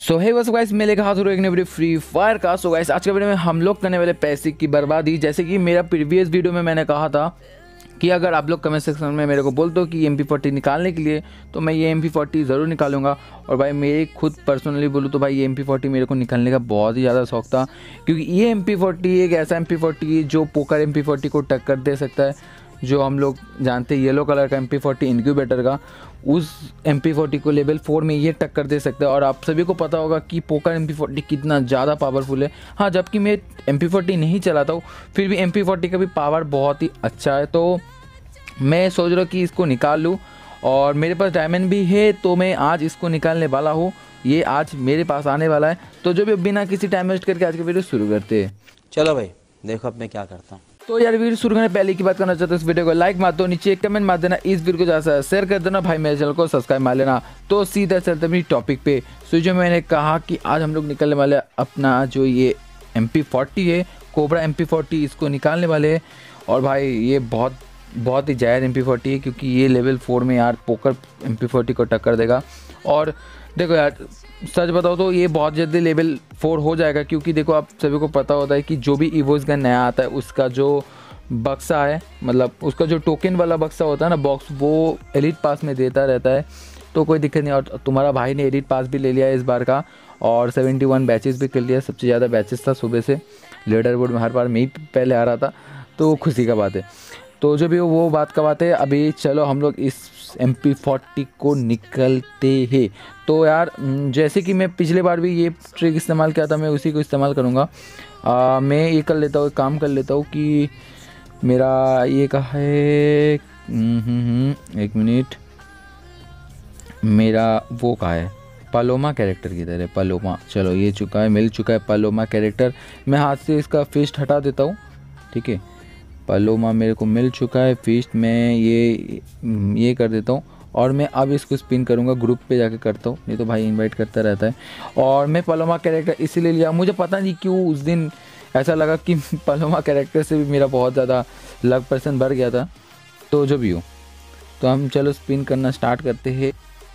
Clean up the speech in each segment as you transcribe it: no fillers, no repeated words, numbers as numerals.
सो hey what's guys, मैं लेकर हाजिर हूं एक नई वीडियो फ्री फायर का। सो गाइस, आज के वीडियो में हम लोग करने वाले पैसे की बर्बादी। जैसे कि मेरा प्रीवियस वीडियो में मैंने कहा था कि अगर आप लोग कमेंट सेक्शन में मेरे को बोल दो कि MP40 निकालने के लिए, तो मैं ये MP40 ज़रूर निकालूंगा। और भाई मेरे खुद पर्सनली बोलूँ तो भाई ये MP40 मेरे को निकालने का बहुत ही ज़्यादा शौक था, क्योंकि ये MP40 एक ऐसा MP40 जो पोकर MP40 को टक्कर दे सकता है। जो हम लोग जानते हैं येलो कलर का MP40 इनक्यूबेटर का, उस MP40 को लेवल 4 में ये टक्कर दे सकता है। और आप सभी को पता होगा कि पोकर MP40 कितना ज़्यादा पावरफुल है। हाँ, जबकि मैं MP40 नहीं चलाता हूँ, फिर भी MP40 का भी पावर बहुत ही अच्छा है। तो मैं सोच रहा हूँ कि इसको निकाल लूँ, और मेरे पास डायमंड भी है, तो मैं आज इसको निकालने वाला हूँ। ये आज मेरे पास आने वाला है। तो जो भी बिना किसी टाइम वेस्ट करके आज की वीडियो शुरू करते हैं। चलो भाई, देखो अब मैं क्या करता हूँ। तो यार वीडियो शुरू करने पहले की बात करना चाहता हूँ, इस वीडियो को लाइक मार दो, नीचे एक कमेंट मार देना, इस वीडियो को ज़्यादा शेयर कर देना भाई, मेरे चैनल को सब्सक्राइब मार लेना। तो सीधा चलते अपनी टॉपिक पे। सो जो मैंने कहा कि आज हम लोग निकलने वाले अपना जो ये MP40 है, कोबरा MP40, इसको निकालने वाले हैं। और भाई ये बहुत ही जायज़ MP40 है, क्योंकि ये लेवल 4 में यार पोकर MP40 को टक्कर देगा। और देखो यार, सच बताओ तो ये बहुत जल्दी लेवल 4 हो जाएगा, क्योंकि देखो आप सभी को पता होता है कि जो भी इवोस गन नया आता है उसका जो बक्सा है, मतलब उसका जो टोकन वाला बक्सा होता है ना, बॉक्स, वो एलिट पास में देता रहता है। तो कोई दिक्कत नहीं। और तुम्हारा भाई ने एलिट पास भी ले लिया है इस बार का, और 71 बैचेस भी कर लिया। सबसे ज़्यादा बैचेस था सुबह से, लीडर बोर्ड में हर बार मैं ही पहले आ रहा था, तो खुशी का बात है। तो जो भी वो बात का बात है, अभी चलो हम लोग इस MP40 को निकलते हैं। तो यार जैसे कि मैं पिछले बार भी ये ट्रिक इस्तेमाल किया था, मैं उसी को इस्तेमाल करूँगा। मैं ये कर लेता हूँ, काम कर लेता हूँ कि मेरा ये कहा है, एक मिनट, मेरा वो कहा है, पालोमा कैरेक्टर किधर है? पालोमा, चलो ये चुका है, मिल चुका है पालोमा कैरेक्टर। मैं हाथ से इसका फिस्ट हटा देता हूँ, ठीक है। पालोमा मेरे को मिल चुका है फिस्ट, मैं ये कर देता हूँ। और मैं अब इसको स्पिन करूँगा, ग्रुप पे जाके करता हूँ, नहीं तो भाई इनवाइट करता रहता है। और मैं पालोमा कैरेक्टर इसीलिए लिया, मुझे पता नहीं क्यों उस दिन ऐसा लगा कि पालोमा कैरेक्टर से भी मेरा बहुत ज़्यादा लक % बढ़ गया था। तो जो भी हो, तो हम चलो स्पिन करना स्टार्ट करते हैं।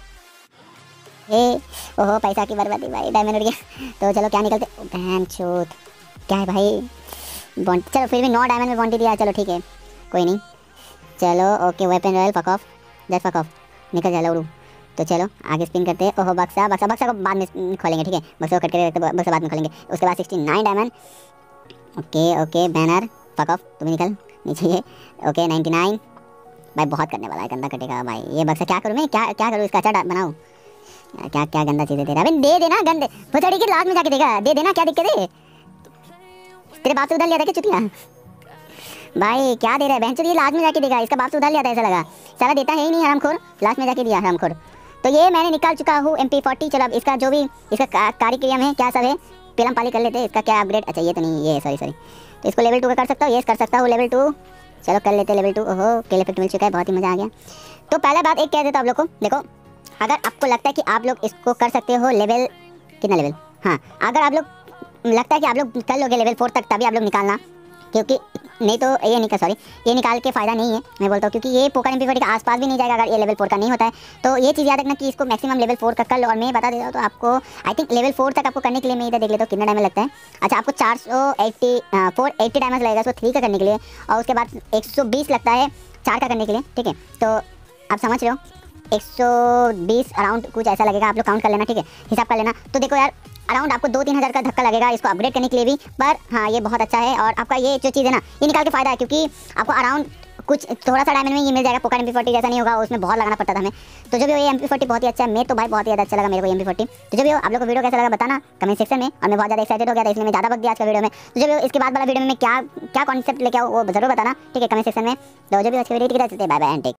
ओहो, पैसा की बर्बादी भाई, डायमंड उड़ गया। तो चलो क्या निकलते, बहन चोद क्या है भाई, बॉन्ड। चलो फिर भी 9 डायमंड में बॉन्डी दिया, चलो ठीक है, कोई नहीं। चलो okay, weapon royal, fuck off, just fuck off, निकल जा लौड़ू। तो चलो आगे स्पिन करते हैं। ओहो, बक्सा को बाद में खोलेंगे, ठीक है, बक्सा को करके बक्सा बाद में खोलेंगे। उसके बाद 69 diamond, okay banner, fuck off, तुम निकल नीचे ये, ओके 99 भाई, बहुत करने वाला है, गंदा कटेगा भाई ये बक्सा। क्या करूँ मैं, क्या करूँ, इसका अचार बनाऊँ? क्या गंदा चीज़ें दे रहा है, अबे दे देना, गंदे फुचड़ी के लास्ट में जाके देगा, दे देना, क्या दिक्कत है? तेरे बाप से उधार लिया था क्या चुतिया? भाई क्या दे रहा है बहन चोद, ये लास्ट में जाके देगा, इसका बाप से उधार लिया था, ऐसा लगा। साला देता है ही नहीं हरामखोर, लास्ट में जाके दिया हरामखोर। तो ये मैंने निकाल चुका हूँ MP40। चलो अब इसका जो भी इसका कार्यक्रम है, क्या सब है, पहले हम पाली कर लेते हैं। इसका क्या अपग्रेड, अच्छा ये तो नहीं, ये सॉरी। तो इसको लेवल 2 का कर सकता हूँ, ये कर सकता हूँ लेवल 2। चलो कर लेते लेवल 2। ओहो, किल इफेक्ट मिल चुका है, बहुत ही मज़ा आ गया। तो पहला बात एक कह देता हूँ आप लोग को, देखो अगर आपको लगता है कि आप लोग इसको कर सकते हो लेवल, कितना लेवल, हाँ, अगर आप लोग लगता है कि आप लोग कर लोगे लेवल 4 तक, तभी आप लोग निकालना, क्योंकि नहीं तो ये निकाल के फ़ायदा नहीं है, मैं बोलता हूँ। क्योंकि ये पोकर MP40 के आसपास भी नहीं जाएगा अगर ये लेवल 4 का नहीं होता है। तो ये चीज़ याद रखना कि इसको मैक्सिमम लेवल 4 का कर लो। और मैं बता देता हूँ, तो आपको आई थिंक लेवल 4 तक आपको करने के लिए, मैं इधर देख लेता हूँ कितना डायमंड लगता है। अच्छा, आपको 480 डायमंड लगेगा उसको 3 का करने के लिए, और उसके बाद 120 लगता है 4 का करने के लिए, ठीक है। तो आप समझ रहे हो, 120 अराउंड कुछ ऐसा लगेगा, आप लोग काउंट कर लेना, ठीक है, हिसाब कर लेना। तो देखो यार, अराउंड आपको 2-3 हज़ार का धक्का लगेगा इसको अपग्रेड करने के लिए भी। पर हाँ, ये बहुत अच्छा है। और आपका ये जो चीज़ है ना, ये निकाल के फ़ायदा है, क्योंकि आपको अराउंड कुछ थोड़ा सा डायमंड में ये मिल जाएगा। पोकर MP40 जैसा नहीं होगा, उसमें बहुत लगाना पड़ता था हमें। तो जो भी हो, ये MP40 बहुत ही अच्छा है। मैं तो भाई बहुत ही ज़्यादा अच्छा लगा मेरे को MP40। तो जो भी हो, आप लोग को वीडियो कैसा लगा बताना कमेंट सेक्शन में। और मैं बहुत ज़्यादा एक्साइटेड हो गया था, इसलिए मैं ज़्यादा बक दिया आज का वीडियो में। तो जो भी हो, इसके बाद वाला वीडियो में मैं क्या कॉन्सेप्ट लेके आऊँ वो जरूर बताना, ठीक है, कमेंट सेक्शन में। तो जो भी आज की video, bye bye and take.